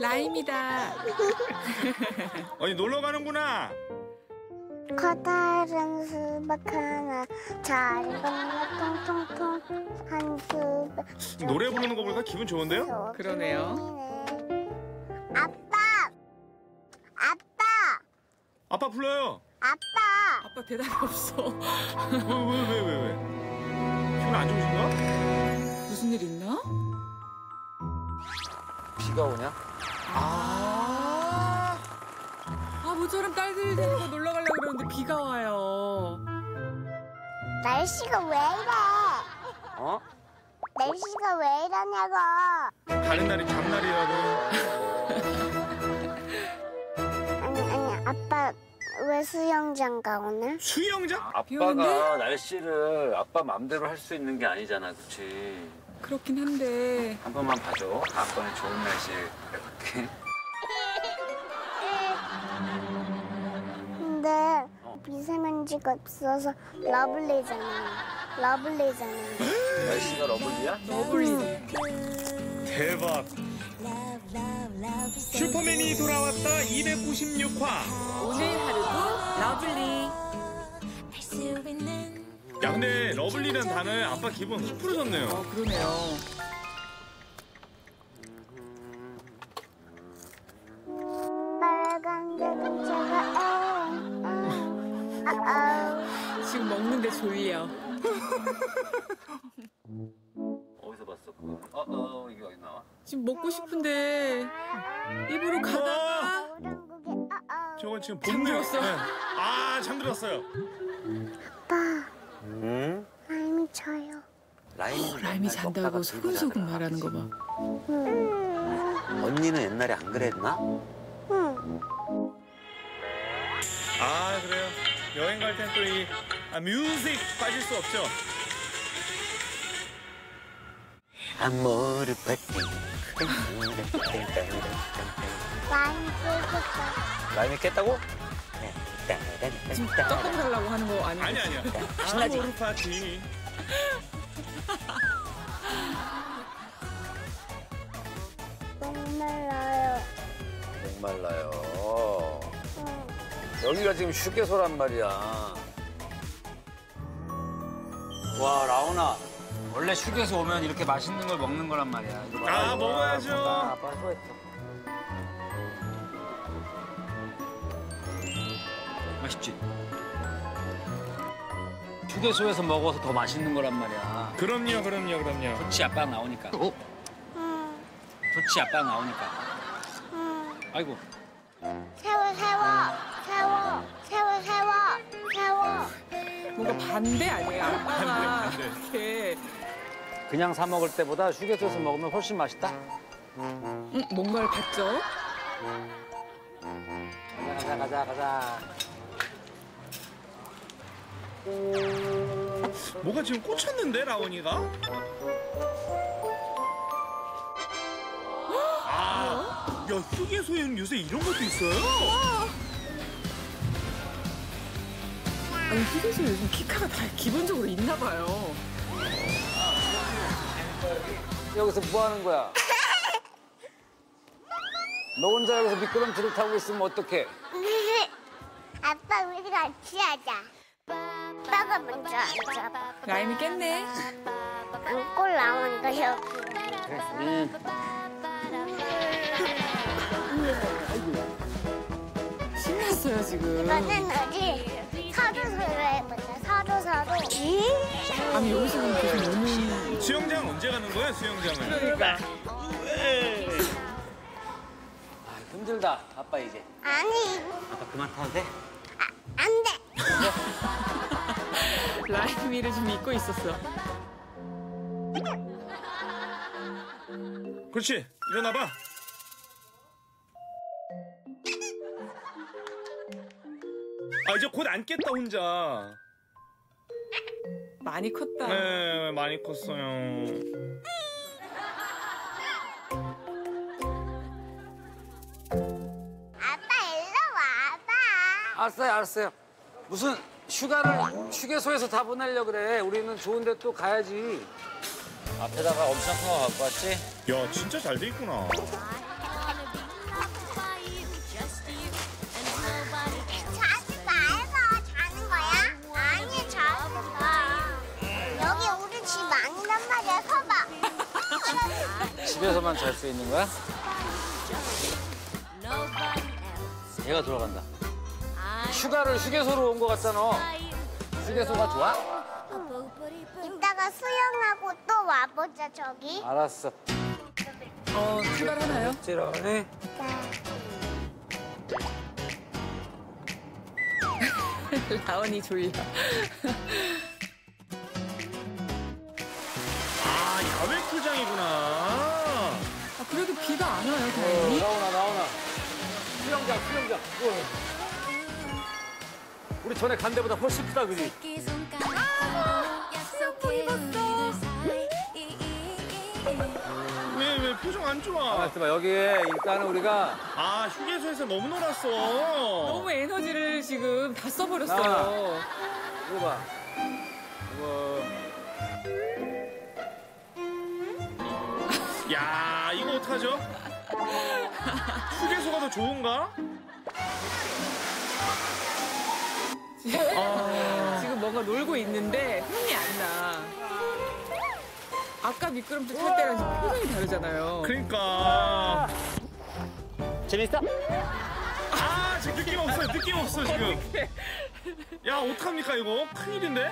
라임이다. 어디 놀러 가는구나. 커다란 수박 하나, 잘 익은 통통통 한 수박. 노래 부르는 거 보니까 기분 좋은데요? 그러네요. 아빠! 아빠! 아빠 불러요. 아빠! 아빠 대답이 없어. 왜? 기분 안 좋으신가? 무슨 일 있나? 비가 오냐? 모처럼 딸들 데리고 놀러 가려고 그러는데 비가 와요. 날씨가 왜 이래? 어? 날씨가 왜 이러냐고. 가는 날이 장날이라고. 아니, 아빠 왜 수영장 가 오늘? 수영장? 아빠가 날씨를 아빠 맘대로 할 수 있는 게 아니잖아, 그치? 그렇긴 한데. 한 번만 봐줘. 아빠는 좋은 날씨에 이렇게. 근데 미세먼지가 없어서 러블리잖아. 날씨가 러블리야? 러블리. 대박. 슈퍼맨이 돌아왔다 296화. 오늘 하루도 러블리. 야 근데 러블리라는 단어에 아빠 기분 훅 풀어졌네요. 그러네요. 빨간 자동차가 지금 먹는데 졸려. 어디서 봤어, 그거? 이게 어디 나와? 지금 먹고 싶은데 입으로 가다가 오랑국이 저건 지금 잠들었어. 네. 아 잠들었어요. 아빠 응? 라임이 쳐요. 라임이 잔다고 소근소근 말하는 거 봐. 언니는 옛날에 안 그랬나? 응. 아 그래요. 여행 갈 땐 또 이 뮤직 빠질 수 없죠. 아모르 파티. 라임 깨졌다. 라임이 깼다고? 지금 떡국 달라고 하는 거 아니에요? 아니야. 신나지? 아모르 파티. 목말라요. 목말라요. 응. 여기가 지금 휴게소란 말이야. 와, 라온아. 원래 휴게소 오면 이렇게 맛있는 걸 먹는 거란 말이야. 이거 봐라, 아, 이거. 먹어야죠. 아빠 수고했어. 맛있지? 휴게소에서 먹어서 더 맛있는 거란 말이야. 그럼요. 좋지, 아빠랑 나오니까. 응. 좋지, 아빠랑 나오니까. 응. 아이고. 세워. 뭔가 반대 아니에요? 아빠가 반대. 이렇게 그냥 사 먹을 때보다 휴게소에서 먹으면 훨씬 맛있다. 뭔가를 봤죠? 가자. 뭐가 지금 꽂혔는데 라온이가? 야 휴게소에는 요새 이런 것도 있어요? 아니 휴게소 요즘 키카가 다 기본적으로 있나 봐요. 여기서 뭐 하는 거야? 너 혼자 여기서 미끄럼틀을 타고 있으면 어떡해? 아빠 우리 같이 하자. 아빠가 먼저 앉아봐. 라임이 깼네. 안고 나오니까 여기. 신났어요 지금. 이거는 우리 서로 해보자. 서로. 아니 여기서 보면 계속 노는. 수영장 언제 가는 거야 수영장은? 그러니까. 힘들다, 아빠 이제. 아니, 아빠 그만 타도 돼? 안 돼. 라임이를 좀 잊고 있었어. 그렇지 일어나봐. 이제 곧 앉겠다 혼자. 많이 컸다. 네 많이 컸어요. 아빠 일로 와봐. 알았어요. 무슨 휴가를 휴게소에서 다 보내려고 그래. 우리는 좋은 데 또 가야지. 앞에다가 엄청 큰 거 갖고 왔지? 야 진짜 잘 돼 있구나. 집에서만 잘 수 있는 거야? 얘가 돌아간다. 휴가를 휴게소로 온 거 같잖아. 휴게소가 좋아? 이따가 수영하고 또 와보자, 저기. 알았어. 출발하나요? 찌러네. 라온이 졸려. 아, 야외 풀장이구나. 그래도 비가 안 와요, 다행히. 나오나. 수영장. 우리 전에 간 데보다 훨씬 크다, 그지? 왜 표정 안 좋아? 봐, 여기에 일단은 우리가 아, 휴게소에서 너무 놀았어. 너무 에너지를 지금 다 써버렸어요. 이거 봐. 야, 이거 어떡하죠? 휴게소가 더 좋은가? 지금 뭔가 놀고 있는데 흥이 안 나. 아까 미끄럼틀 탈 때랑 지금 표정이 다르잖아요. 그러니까. 재밌어? 아, 지금 느낌 없어, 지금. 야, 어떡합니까, 이거? 큰일인데?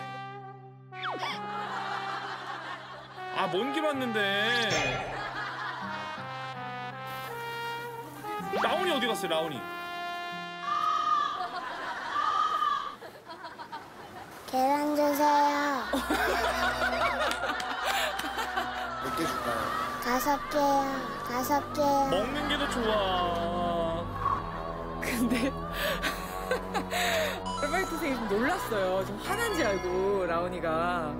아, 먼 길 왔는데. 라온이 어디 갔어요, 라온이? 계란 주세요. 몇 개 줄까요? 5개요. 5개요. 먹는 게 더 좋아. 근데 알바이트 선생님이 좀 놀랐어요. 좀 화난지 알고 라온이가.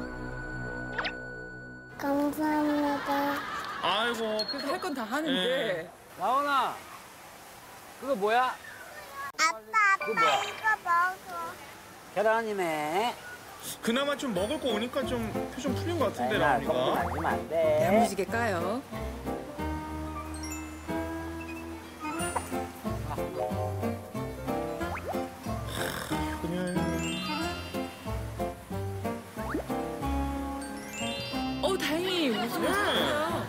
감사합니다. 아이고, 그래서 할 건 다 하는데. 나오나. 그거 뭐야? 아빠, 그거 뭐야? 이거 먹어. 계란이네. 그나마 좀 먹을 거 오니까 좀 표정 풀린 것 같은데, 라온이가. 만지면 안 돼. 야무지게 까요. 다행히 웃음이 나요.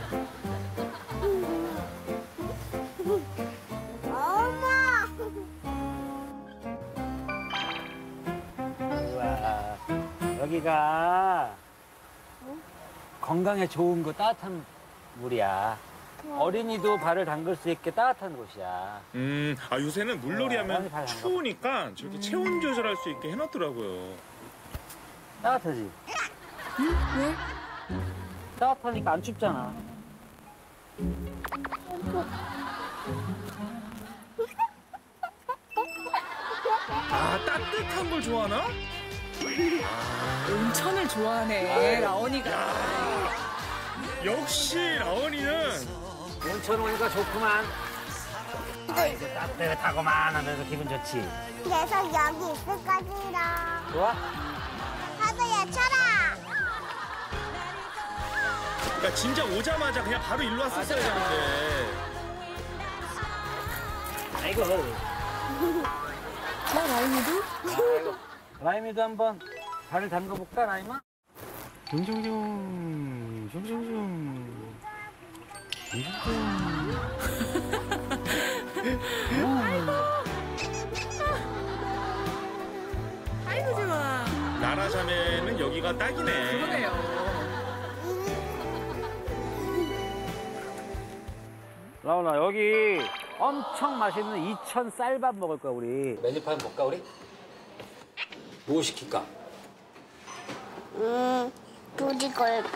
엄마. 우와, 여기가 건강에 좋은 거 따뜻한 물이야. 어린이도 발을 담글 수 있게 따뜻한 곳이야. 아, 요새는 물놀이 하면 많이 발 담가. 추우니까 저렇게 체온 조절할 수 있게 해놨더라고요. 따뜻하지? 왜? 따뜻하니까 안 춥잖아. 아, 따뜻한 걸 좋아하나? 온천을 좋아하네, 라온이가. 역시 라온이는 온천 오니까 좋구만. 이제 따뜻하고만 하면서 기분 좋지. 계속 여기 있을 거지라. 좋아? 하도야 쳐라. 그러니까 진짜 오자마자 그냥 바로 일로 왔었어야 되는데. 아이고. 라온이도? 아이고. 라임이도 한번 발을 담가볼까, 라임아? 아이고 좋아. 나라 자매는 여기가 딱이네. 그러네요. 라온아, 여기 엄청 맛있는 이천 쌀밥 먹을 거야, 우리. 메뉴판 볼까, 우리? 뭐 시킬까? 부지골비.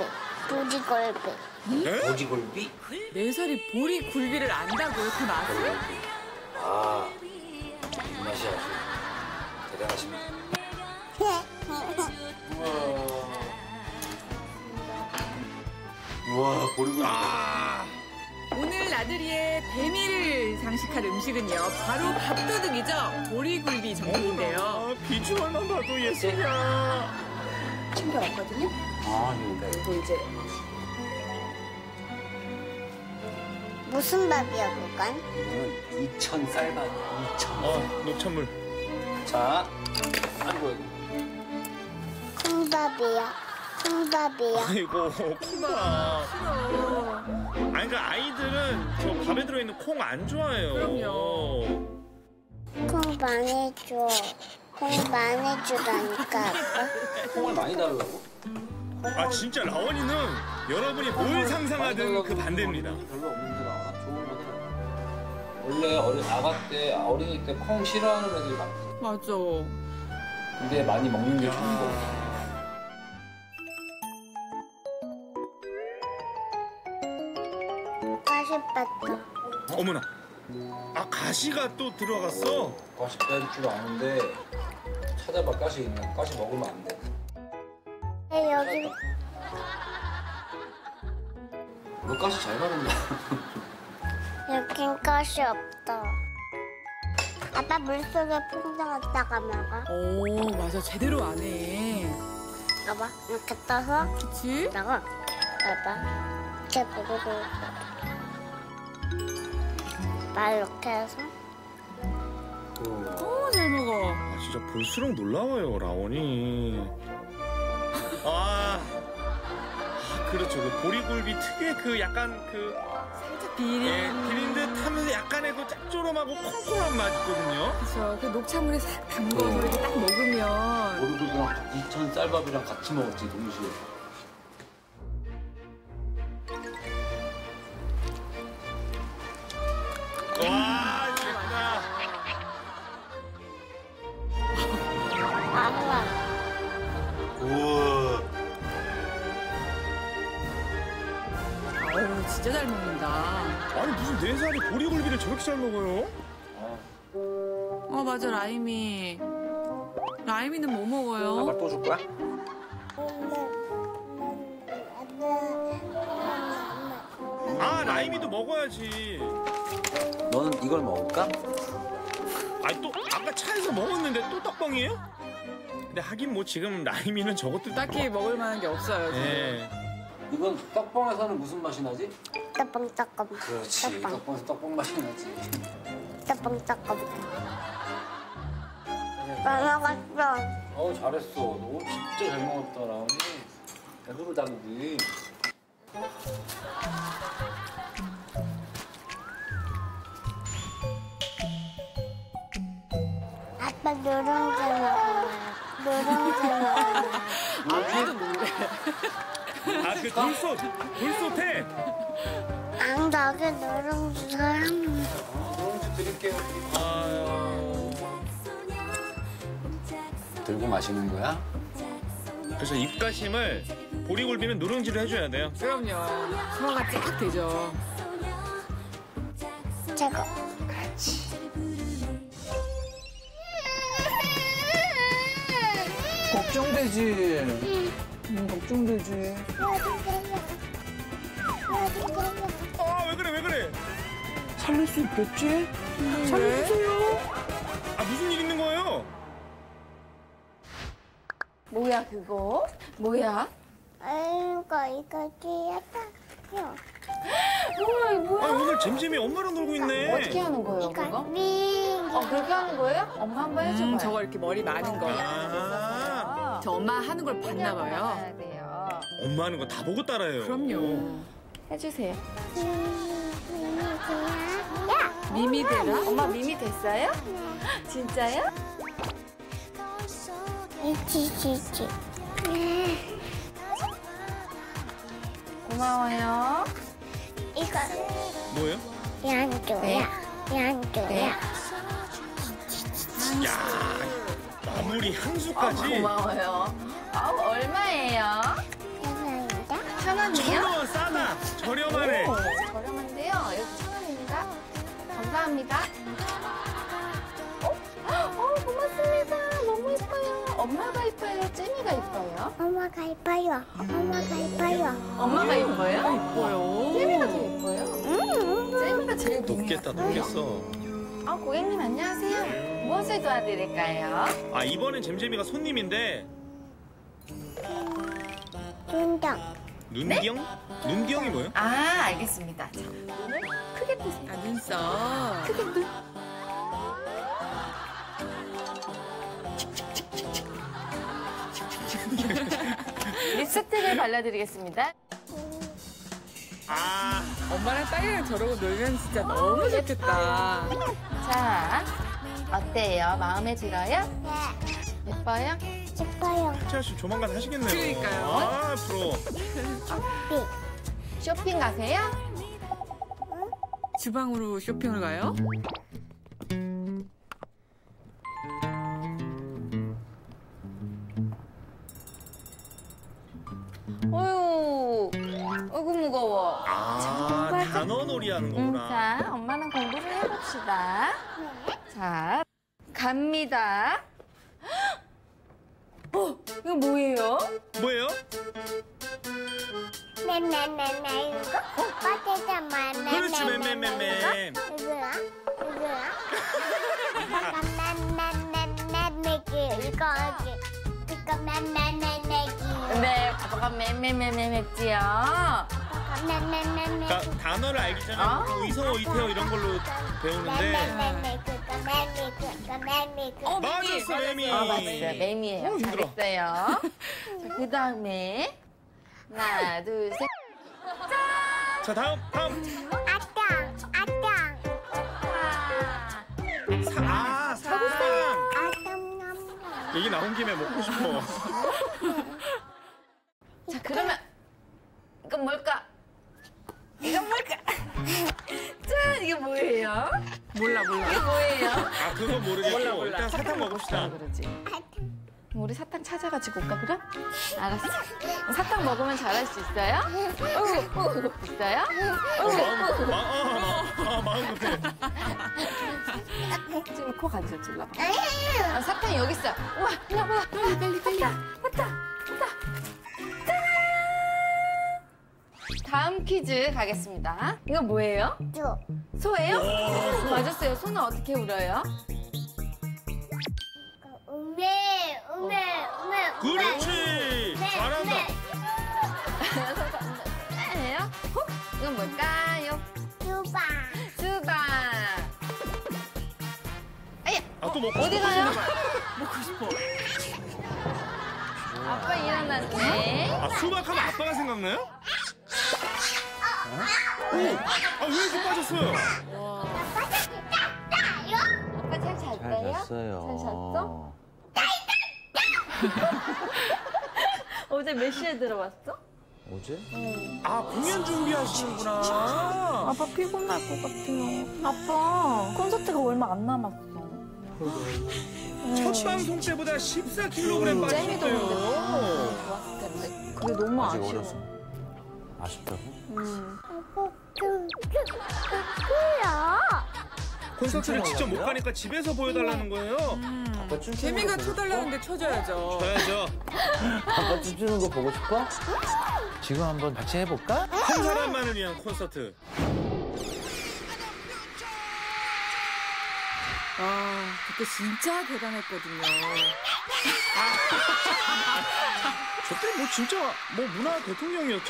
네? 오지골비? 4살이 보리 굴비를 안다고요, 그 맛을? 아, 그 맛이 아주 대단하십니다. 우와, 보리굴비. 아, 오늘 나들이의 배미를 장식할 음식은요, 바로 밥도둑이죠. 보리굴비 전문인데요. 아, 비주얼만 봐도 예술이야. 챙겨왔거든요. 아, 이거. 그리고 이제 무슨 밥이야, 그건? 이거는 이천 쌀밥이야, 이천. 녹천물. 자, 아이고. 콩밥이야. 아이고, 크다. 싫어. 아니, 그러니까 아이들은 저 밥에 들어있는 콩 안 좋아해요. 그럼요. 콩 많이 줘. 콩 많이 주라니까 아빠. 콩을 많이 달라고? 아 진짜 라원이는 여러분이 뭘 상상하든 그 반대입니다. 별로 없는 줄 알아. 좋은 거는 원래 어린이 때 콩 싫어하는 애들이 많거든. 맞아. 근데 많이 먹는 게 좋은 거. 맛있겠다. 어머나. 아 가시가 또 들어갔어? 가시 빼줄 줄 아는데 찾아봐 가시 있는. 가시 먹으면 안 돼. 여기 너 가시 잘 바른다. 여긴 가시 없다. 아빠 물속에 풍덩었다가 먹어. 오, 맞아. 제대로 안 해. 봐봐 이렇게 떠서 그치? 먹어. 봐봐 이렇게 보고 말 이렇게 해서 잘 먹어. 아 진짜 볼수록 놀라워요 라원이. 아 그렇죠. 그 보리굴비 특유의 그 약간 그 살짝 예, 비린. 비린 듯 하면서 약간의 그 짭조름하고 콩콩한 맛 있거든요. 그쵸. 그 녹차물에 싹 담궈서 이렇게 딱 먹으면. 보리굴비랑 이천 쌀밥이랑 같이 먹었지 동시에. 와 진짜. 아빠 우와. 어우, 진짜 잘 먹는다. 아니 무슨 4살이 보리굴비를 저렇게 잘 먹어요? 어, 맞아. 라임이. 라임이는 뭐 먹어요? 아빠 또 줄 거야? 아 라임이도 먹어야지. 너는 이걸 먹을까? 아니 또 아까 차에서 먹었는데 또 떡뻥이에요? 근데 하긴 뭐 지금 라임이는 저것도 딱히 먹을 만한 게 없어요. 지금. 예. 이건 떡방에서는 무슨 맛이 나지? 따봉 그렇지. 따봉 떡방에서 떡방 맛이 나지. 따봉 먹었어. 어우 잘했어. 너 진짜 잘 먹었다 라온이. 배부를 다르지. 아빠 누룽지 먹어요. 누룽지 먹어요. 아무도 모르래. 아그 돌솥에. 안 나게 누룽지 사람. 누룽지 드릴게요. 아유. 들고 마시는 거야? 그래서 입가심을 보리굴비는 누룽지로 해줘야 돼요. 그럼요. 소화가 쫙 되죠. 제거. 걱정되지. 걱정되지. 아 왜 그래? 살릴 수 있겠지? 살려주세요. 아 무슨 일 있는 거예요? 뭐야 그거? 뭐야? 이거 귀엽다. 뭐야 이거 뭐야? 아 오늘 잼잼이 엄마랑 놀고 있네. 어떻게 하는 거예요 이거 그거? 윙. 그렇게 하는 거예요? 엄마 한번 해줘봐요. 저거 이렇게 머리 많은 거. 아 저 엄마 하는 걸 봤나 봐요. 해야 돼요. 엄마 하는 거 다 보고 따라해요. 그럼요. 해주세요. 야. 미미 되라? 엄마 미미 됐어요? 진짜요? 이치치치. 고마워요. 이거 뭐예요? 양조야. 양조야. 네. 야 마무리 향수까지. 고마워요. 얼마예요? 감사합니다. 1,000원이요? 1,000원 싸다. 저렴하네. 저렴한데요. 여기 1,000원입니다. 감사합니다. 고맙습니다. 너무 예뻐요. 엄마가 예뻐요? 잼이가 예뻐요? 엄마가 이뻐요. 엄마가 이뻐요. 엄마가 예뻐요? 예뻐요. 잼이가 더 예뻐요? 잼이가 제일 높겠다 높겠어. 고객님 안녕하세요. 무엇을 도와드릴까요? 아 이번엔 잼잼이가 손님인데 준정. 눈기영? 눈기영이 뭐예요? 알겠습니다. 자, 눈을 크게 뜨세요. 아, 눈썹. 크게 눈. 립스틱을 발라드리겠습니다. 아 엄마 엄마랑 딸이랑 저러고 놀면 진짜 너무 좋겠다. 자, 어때요? 마음에 들어요? 네. 예뻐요? 예뻐요. 혜채아 씨 조만간 하시겠네요. 그러니까요. 아, 프로. 쇼핑 가세요? 주방으로 쇼핑을 가요? 어휴, 어이구 무거워. 아, 단어놀이 하는 거구나. 자, 엄마는 공부를 해봅시다. 자, 갑니다. 이거 뭐예요? 뭐예요? 맨맨맨맨 이거? 빠테자 그렇지, 맨맨맨맨. 이거야? 이거야? 맨맨맨맨맨 매기 이거 맨맨맨맨 매기 네, 아빠가 매매매매 했지요. 맨맨맨맨 그러니까 단어를 알기 전에 뭐 의성어, 이태어 이런 걸로 배우는데. 맨맨맨맨 그거 맨미 맞았어, 매미. 맞아요. 매미예요. 힘들어. 잘했어요. 자, 그 다음에 하나, 둘, 셋. 자, 다음. 사탕. 얘기 나온 김에 먹고 싶어. 자, 그러면 이건 뭘까? 이건 뭘까? 자, 이게 뭐예요? 몰라. 이게 뭐예요? 아, 그건 모르겠고. 몰라. 일단 사탕 먹읍시다. 그러지. 우리 사탕 찾아가지고 올까 그럼? 알았어. 사탕 먹으면 잘할 수 있어요? 있어요? 마음 급해. 지금 코 간질 찔러봐. 아, 사탕이 여기 있어. 우와, 일로 와봐. 빨리. 왔다. 짠! 다음 퀴즈 가겠습니다. 이거 뭐예요? 소예요? 맞았어요. 소는 어떻게 울어요? 그렇지. 잘한다. 소예요? 이건 뭘까요? 수박. 아야, 아, 또 먹고 어디 싶어. 가요? 먹고 싶어. 아빠 일어났네. 아, 수박하면 아빠가 생각나요? 아, 왜 이렇게 빠졌어요? 아빠 잘 잤어요? 잘 잤어? 어제 몇 시에 들어왔어? 어제? 아, 공연 준비하시는구나. 아빠 피곤할 것 같아요. 아빠 콘서트가 얼마 안 남았어. 첫 방송 때보다 14kg 잼이도 빠지셨대요. 근데 좋았을 텐데. 그게 너무 아직 아쉬워. 어려서. 아쉽다고? 콘서트를 직접 못 가니까 집에서 보여달라는 거예요. 아빠 춤추는 재미가 거 보고 쳐달라는데 쳐줘야죠. 봐야죠. 싶어? 아빠 춤추는 거 보고 싶어? 지금 한번 같이 해볼까? 한 사람만을 위한 콘서트. 아, 그때 진짜 대단했거든요. 저때 뭐 진짜 뭐 문화 대통령이었죠?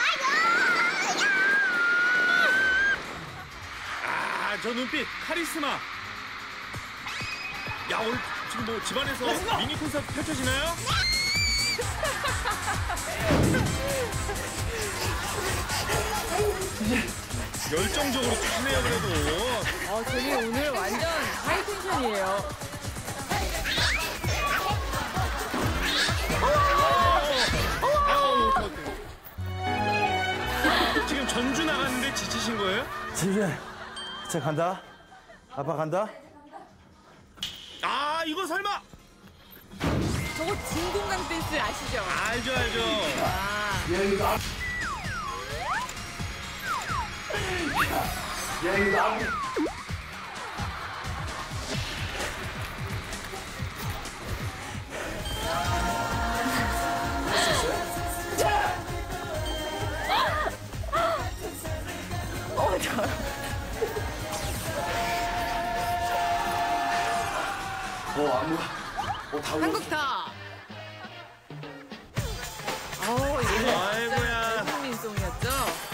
아, 저 눈빛 카리스마. 야, 오늘 지금 뭐 집안에서 미니 콘서트 펼쳐지나요? 열정적으로 주시네요, 그래도. 제니 오늘 완전 하이텐션이에요. 지금 전주 나갔는데 지치신 거예요? 진주야, 자 간다. 아빠 간다. 아, 이거 설마? 저거 진공감 댄스 아시죠? 알죠, 알죠. 한국타. 이게 아이고야. 국민송이었죠?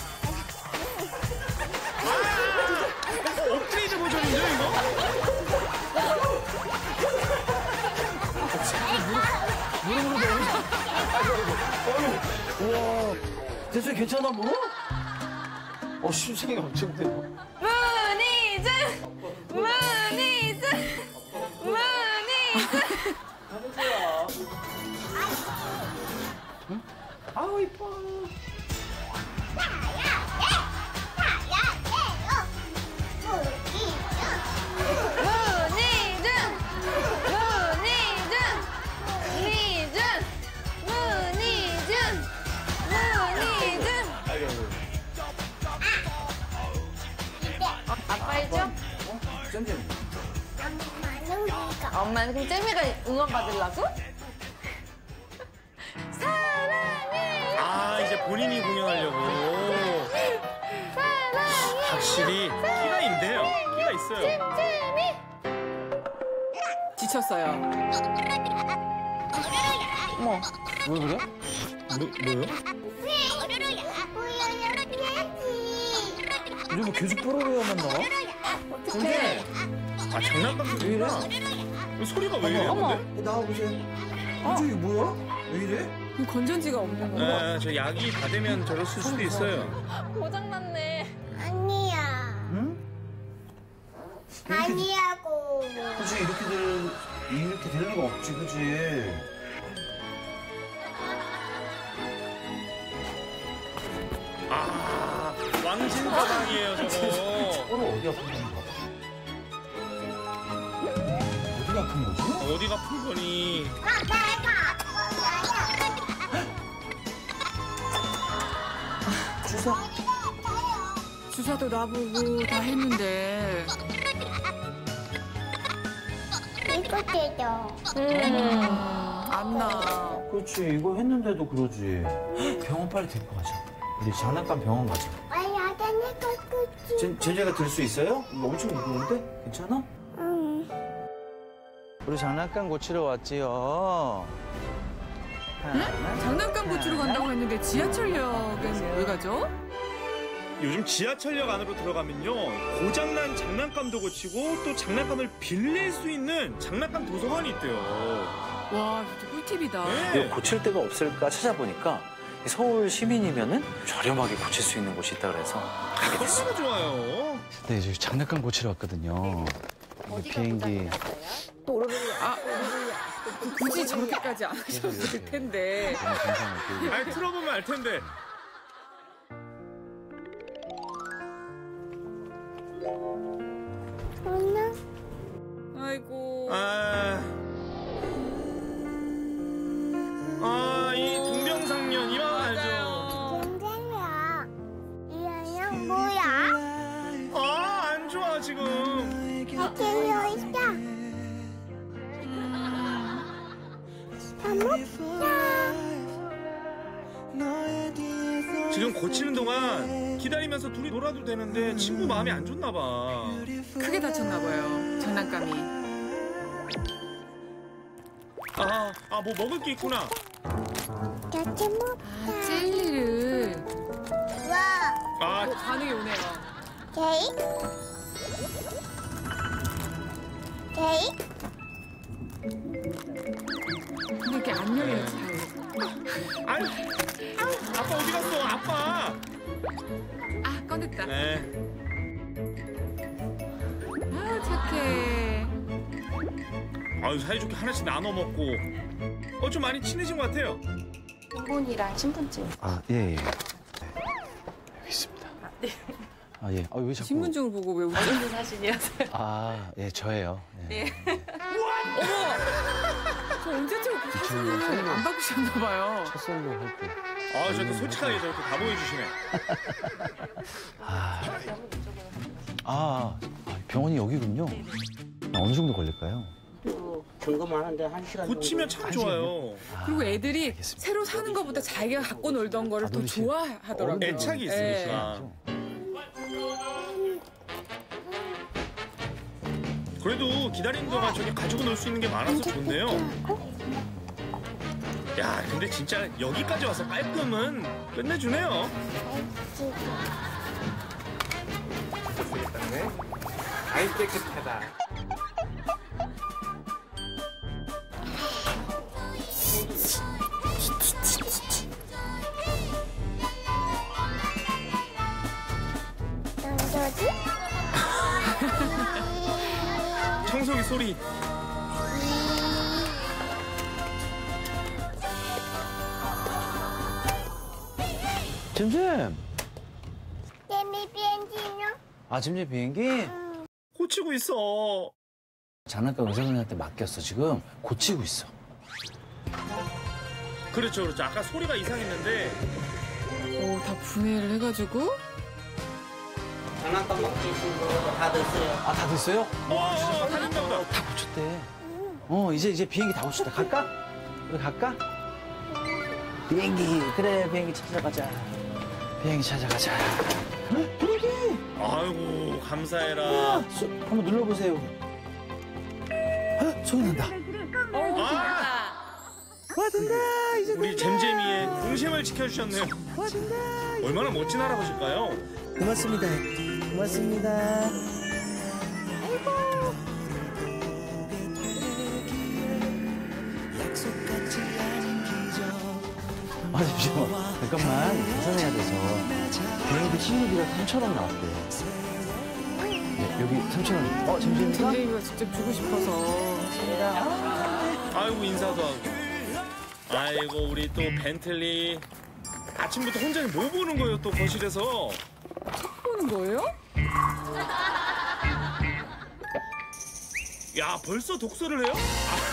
업그레이드 버전인데, 이거? 우와, 대체 괜찮아 뭐? 심장이 엄청 뛰어. 문희준! 문희준! 문희준! 아우 이뻐. 문희준! 문희준! 미준! 문희준! 문희준! 아빠이죠? 잼잼. 엄마는 그럼 잼미가 응원 받으려고? 사랑해! 아, 이제 본인이 공연하려고. 확실히 끼가 있네요. 끼가 있어요. 잼미! 지쳤어요. 어머, 왜 그래? 뭐요? 이제 뭐 계속 뽀로로야만 나와? 어떡해. 아, 장난감 왜 이래? 소리가 왜 이래요? 어머. 근데? 나와보세요. 이게 뭐야? 왜 이래? 그럼 건전지가 없는 거야? 아, 저 약이 다 되면 저랬을 수도 있어요. 고장났네. 아니야. 응? 아니야고. 그치 이렇게 될 리가 없지, 그치? 아, 왕진 가방이에요, 저거. 뽀로 어디 아픈 건가? 어디가 아픈 거지? 어디가 아픈 거니? 주사? 주사도 놔보고 다 했는데. 이거 떼줘. 안 나. 그렇지, 이거 했는데도 그러지. 병원 빨리 데리고 가자. 우리 장난감 병원 가자. 아야, 내가 그치. 젠제가 들 수 있어요? 이거 엄청 무거운데? 괜찮아? 응. 우리 장난감 고치러 왔지요. 장난감 고치러 간다고 했는데 지하철역엔 왜 가죠? 요즘 지하철역 안으로 들어가면요, 고장난 장난감도 고치고 또 장난감을 빌릴 수 있는 장난감 도서관이 있대요. 와, 진짜 꿀팁이다. 네. 이거 고칠 데가 없을까 찾아보니까 서울 시민이면은 저렴하게 고칠 수 있는 곳이 있다 그래서 가게 됐어요. 얼마나 좋아요. 네, 저기 장난감 고치러 왔거든요. 비행기 굳이 저렇게까지 안 하셔도 될 텐데. 아니, 틀어보면 알 텐데. 엄마, 아이고. 이 동병상련 이만 알죠? 괜찮아. 이 안녕 뭐야? 안 좋아 지금. 어깨려 있다. 다 먹자. 지금 고치는 동안 기다리면서 둘이 놀아도 되는데 친구 마음이 안 좋나 봐. 크게 다쳤나 봐요. 장난감이. 뭐 먹을 게 있구나. 같이 먹자. 젤리를. 와, 반응이 오네요. 케이크? 케이크? 근데 이렇게 안 열려요, 잘. 아유, 아빠 어디 갔어? 아빠. 꺼냈다. 네. 착해. 사이좋게 하나씩 나눠 먹고. 좀 많이 친해진 것 같아요. 신분이랑 신분증. 예. 네, 여기 있습니다. 예. 왜 자꾸? 신분증을 보고 왜 웃죠? 신분 사진이어서요. 예, 저예요. 예. 저 언제쯤 사진을 안 바꾸셨나 봐요. 첫 솔로 할 때. 저렇게 솔직하게 저렇게 다 보여주시네. 병원이 여기군요. 어느 정도 걸릴까요? 점검하는데 1시간 고치면 참 좋아요. 그리고 애들이 알겠습니다. 새로 사는 것보다 자기가 갖고 놀던 거를 더 어르신. 좋아하더라고요. 애착이 예. 있으니까. 그래도 기다리는 동안 저기 가지고 놀 수 있는 게 많아서 좋네요. 야, 근데 진짜 여기까지 와서 깔끔은 끝내주네요. 아이 깨끗하다. 뭐지? 청소기 소리. 잼잼. 재미 비행기요? 아, 잼잼 비행기? 고치고 있어. 장난감 의사 선생님한테 맡겼어. 지금 고치고 있어. 그렇죠, 그렇죠. 아까 소리가 이상했는데. 오, 다 분해를 해가지고. 장난감 먹고 있는 거 다 됐어요. 아, 다 됐어요? 와, 진짜 살린다 보다. 다 고쳤대. 이제 비행기 다 고쳤다. 갈까? 우리 갈까? 비행기. 그래, 비행기 찾아가자. 비행기 찾아가자. 비행기! 아이고, 감사해라. 한번 눌러보세요. 소리 난다. 아, 와, 된다. 이제 우리 잼잼이의 동심을 지켜주셨네요. 와, 된다. 얼마나 멋진 할아버지일까요? 고맙습니다. 고맙습니다. 잠시만. 잠깐만. 계산해야 돼서. 비행기 신고비가 3,000원 나왔대. 네, 여기 3,000원. 잼잼이가? 잼잼이가 직접 주고 싶어서. 아이고, 인사도 하고. 아이고, 우리 또 벤틀리. 아침부터 혼자 뭐 보는 거예요, 또 거실에서. 보는 거예요? 야, 벌써 독서를 해요?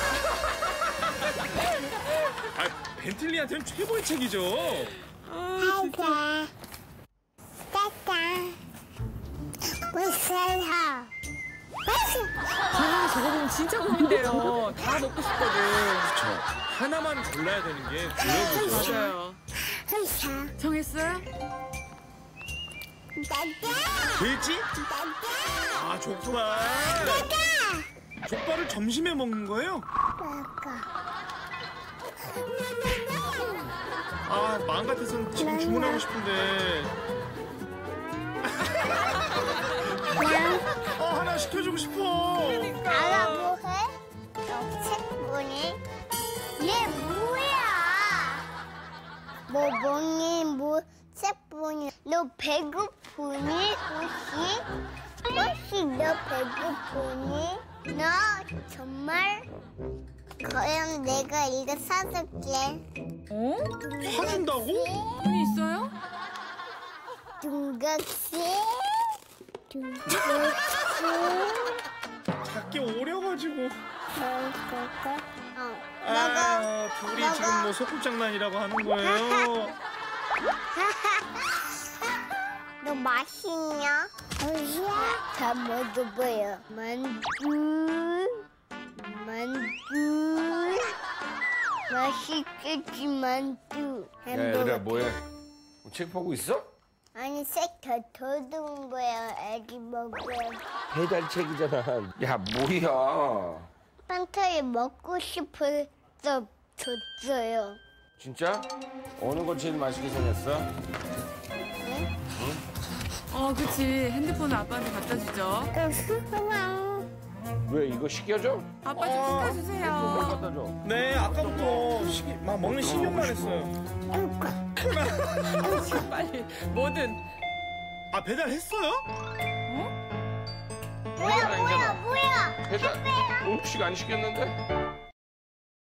벤틀리한테는 최고의 책이죠. 아이가 따따 무서워 아, 저거 보면 진짜 고민돼요. 다 먹고 싶거든. 그쵸. 하나만 골라야 되는 게 고역이죠. 맞아요. 무서워 정했어요? 따따 돼지? 따따 아, 족발. 족발을 점심에 먹는 거예요? 아, 마음 같아서는 지금 주문하고 싶은데. 하나 시켜주고 싶어. 알아 뭐해? 너 책보니? 얘 뭐야? 뭐 뭐니 뭐 책보니? 너 배고프니? 혹시 너 배고프니? 너 정말? 그럼 내가 이거 사줄게. 어? 사준다고? 돈이 있어요? 둥각씨 작게 오려가지고. 너가 둘이 지금 뭐 소꿉장난이라고 하는 거예요? 너 맛있냐? 다 먹어봐요. 만두 맛있겠지 만두. 야, 얘들아, 뭐해? 책 보고 있어? 아니 색더 더듬은 거야. 애기 먹어야. 배달책이잖아. 야, 뭐야? 판타를 먹고 싶어서 줬어요. 진짜? 어느 거 제일 맛있게 생겼어? 그치. 핸드폰을 아빠한테 갖다 주죠. 왜 이거 시켜줘? 아빠 좀 뭘 시켜주세요. 갖다 줘? 네, 아까부터 막 먹는 신경만 했어요. 빨리 뭐든. 아, 배달했어요? 뭐야? 배달 음식 안 시켰는데?